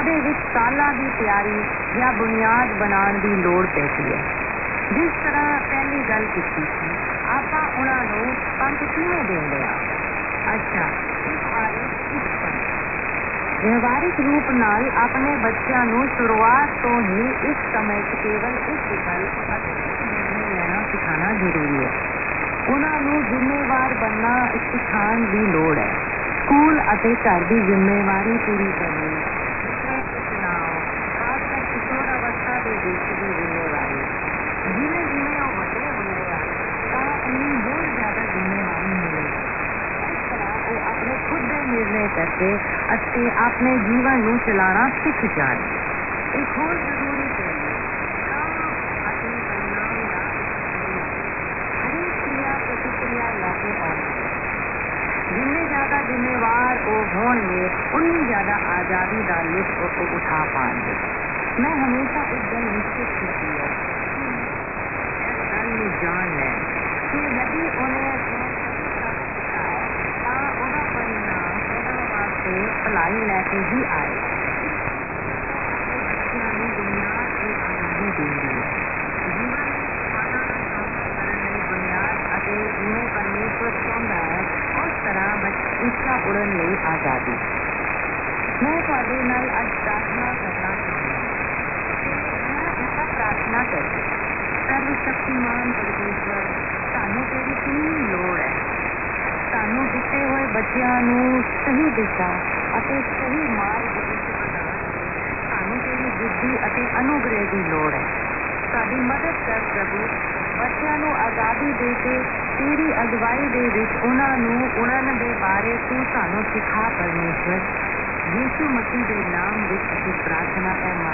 ਉਹਦੇ ਵਿੱਚ ਸਾਲਾਂ ਦੀ ਤਿਆਰੀ ਜਾਂ ਬੁਨਿਆਦ ਬਣਾਉਣ ਦੀ ਲੋੜ ਪੈਂਦੀ ਹੈ। ਜਿਸ ਤਰ੍ਹਾਂ ਪਹਿਲੀ ਗੱਲ ਕੀਤੀ ਸੀ, ਆਪਾਂ ਉਹਨਾਂ ਨੂੰ ਪੰਥ ਕਿਵੇਂ ਦਿੰਦੇ ਆ? ਅੱਛਾ, ਇਸ ਬਾਰੇ ਵਿਵਹਾਰਿਕ ਰੂਪ ਨਾਲ ਆਪਣੇ ਬੱਚਿਆਂ ਨੂੰ ਸ਼ੁਰੂਆਤ ਤੋਂ ਹੀ ਇਸ ਸਮੇਂ 'ਚ ਕੇਵਲ ਇੱਕ ਵਿਕਲਪ ਅਤੇ ਨਿਰਣੇ ਲੈਣਾ ਸਿਖਾਉਣਾ ਜ਼ਰੂਰੀ ਹੈ। ਉਹਨਾਂ ਨੂੰ ਜ਼ਿੰਮੇਵਾਰ ਬਣਨਾ ਸਿਖਾਉਣ ਦੀ ਲੋੜ ਹੈ। ਸਕੂਲ ਅਤੇ ਘਰ ਦੀ ਜ਼ਿੰਮੇਵਾਰੀ ਪੂਰੀ ਕਰਨੀ, ਚੁਣਾਵ, ਖਾਸ ਕਰ ਕਿਸ਼ੋਰ ਅਵਸਥਾ ਦੇ ਵਿੱਚ ਦੀ ਜ਼ਿੰਮੇਵਾਰੀ। ਜਿਵੇਂ ਜਿਵੇਂ ਉਹ ਵੱਡੇ ਹੁੰਦੇ ਆ ਤਾਂ ਉਹਨੂੰ ਹੋਰ ਜ਼ਿਆਦਾ ਜ਼ਿੰਮੇਵਾਰੀ ਮਿਲੇਗੀ। ਇਸ ਤਰ੍ਹਾਂ ਉਹ ਆਪਣੇ ਖੁਦ ਦੇ ਨਿਰਣੇ ਕਰਕੇ ਅਤੇ ਆਪਣੇ ਜੀਵਨ ਨੂੰ ਚਲਾਉਣਾ ਸਿੱਖ ਜਾਣ। ਇੱਕ ਹੋਰ ਜ਼ਰੂਰੀ ਪਹਿਲੂ ਕੰਮ ਅਤੇ ਪਰਿਣਾਮ ਦਾ ਹਰੇਕ ਕ੍ਰਿਆ ਪ੍ਰਤੀਕਿਰਿਆ ਲੈ ਕੇ ਆਉਣੀ। ਜਿੰਨੇ ਜ਼ਿਆਦਾ ਜ਼ਿੰਮੇਵਾਰ ਉਹ ਹੋਣਗੇ ਉਨੀ ਜ਼ਿਆਦਾ ਆਜ਼ਾਦੀ ਦਾ ਲੁਤਫ ਉਹ ਉਠਾ ਪਾਉਣਗੇ। ਮੈਂ ਹਮੇਸ਼ਾ ਇੱਕ ਗੱਲ ਨਿਸ਼ਚਿਤ ਕੀਤੀ ਹੈ ਕਿ ਇਸ ਗੱਲ ਨੂੰ ਜਾਣ ਲੈਣ ਕਿ ਯਦि ਉਹਨੇ ਤਾਂ ਉਹਦਾ ਪਰਿਣਾਮ ਉਹਨਾਂ ਵਾਸਤੇ ਭਲਾਈ ਲੈ ਕੇ ਹੀ ਆਏ। ਬੱਚਿਆਂ ਨੂੰ ਬੁਨਿਆਦ ਦੀ ਆਜ਼ਾਦੀ ਦਿੰਦੀ ਹੈ। ਜੀਵਨ ਵਿੱਚ ਖਾਣਾ ਦਾ ਕੰਮ ਕਰਨ ਲਈ ਬੁਨਿਆਦ ਅਤੇ ਜਿਵੇਂ ਪਰਮੇਸ਼ਵਰ ਚਾਹੁੰਦਾ ਹੈ ਉਸ ਤਰ੍ਹਾਂ ਉੱਚਾ ਉੜਨ ਲਈ ਆਜ਼ਾਦੀ। ਮੈਂ ਤੁਹਾਡੇ ਨਾਲ ਅੱਜ ਪ੍ਰਾਰਥਨਾ ਕਰਨਾ ਚਾਹੁੰਦਾ ਹਾਂ। ਪ੍ਰਾਰਥਨਾ ਕਰੀਏ। ਸਰਵ ਸ਼ਕਤੀਮਾਨ ਪਰਮੇਸ਼ਵਰ, ਸਾਨੂੰ ਤੇਰੀ ਕਿੰਨੀ ਲੋੜ ਹੈ। ਸਾਨੂੰ ਦਿੱਤੇ ਹੋਏ ਬੱਚਿਆਂ ਨੂੰ ਸਹੀ ਦਿਸ਼ਾ ਅਤੇ ਸਹੀ ਮਾਰਗ ਵਿੱਚ ਵਧਾਉਣ ਲਈ ਸਾਨੂੰ ਤੇਰੀ ਬੁੱਧੀ ਅਤੇ ਅਨੁਗ੍ਰਹਿ ਦੀ ਲੋੜ ਹੈ। ਸਾਡੀ ਮਦਦ ਕਰ ਪ੍ਰਭੂ। ਬੱਚਿਆਂ ਨੂੰ ਆਜ਼ਾਦੀ ਦੇ ਕੇ ਤੇਰੀ ਅਗਵਾਈ ਦੇ ਵਿੱਚ ਉਹਨਾਂ ਨੂੰ ਉੜਨ ਦੇ ਬਾਰੇ ਤੂੰ ਸਾਨੂੰ ਸਿਖਾ ਪਰਮੇਸ਼ਵਰ। ਯਿਸੂ ਮਸੀਹ ਦੇ ਨਾਮ ਵਿੱਚ ਅਸੀਂ ਪ੍ਰਾਰਥਨਾ